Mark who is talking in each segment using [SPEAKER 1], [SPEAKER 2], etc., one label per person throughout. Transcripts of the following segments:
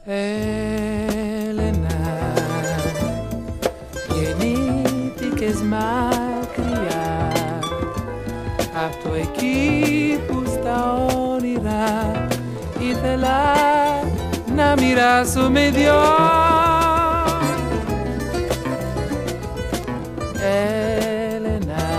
[SPEAKER 1] Έλενα, γεννήθηκες μακριά απ' το εκεί που στα όνειρα ήθελα να μοιράσω με δυο. Έλενα,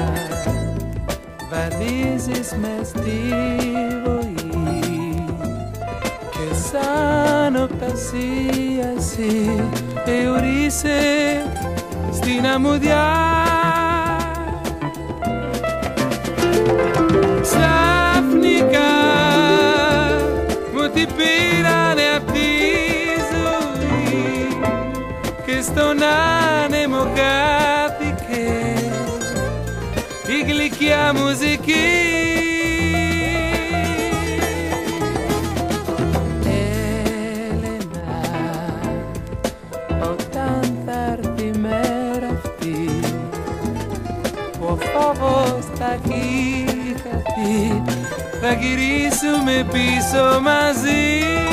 [SPEAKER 1] βαδίζεις μες στη βοή και σαν οπτασία εσύ εωρείσαι στην αμμουδιά. Ξαφνικά μου την πήρανε απ' τη ζωή και στον άνεμο χάθηκε η γλυκιά μουζική. Έλενα, όταν θα έρθει η μέρα αυτή που ο φόβος θα έχει χαθεί, θα γυρίσουμε πίσω μαζί.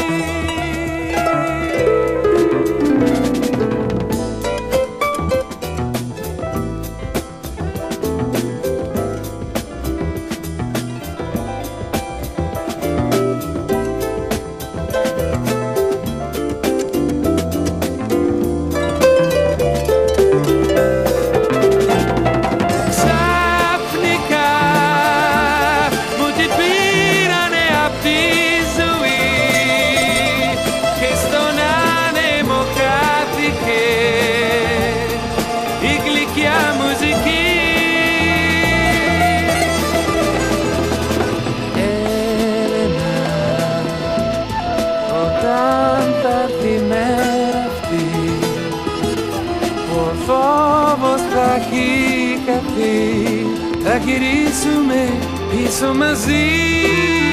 [SPEAKER 1] Ο φόβος θα έχει χαθεί, θα γυρίσουμε πίσω μαζί.